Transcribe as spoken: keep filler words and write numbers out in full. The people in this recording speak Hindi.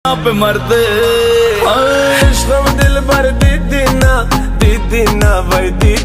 आप मरते इश्क दिल भर दीदी ना दीदी ना भाई दी